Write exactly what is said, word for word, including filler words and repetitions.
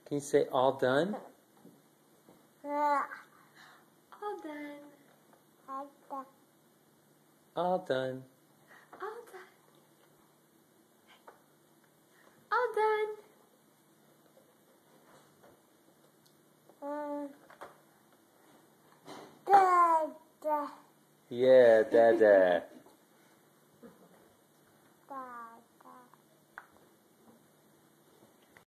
Can you say all done? All done. All done. All done. All done. Um, Dada. Yeah, Dada.